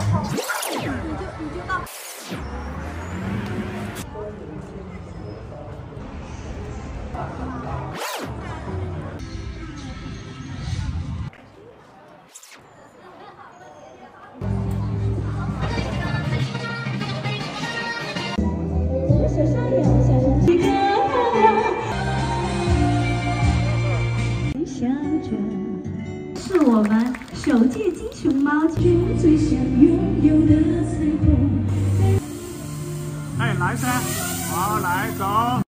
到。是我们首届金熊猫最想拥有的彩虹。 哎，来噻，好，来走。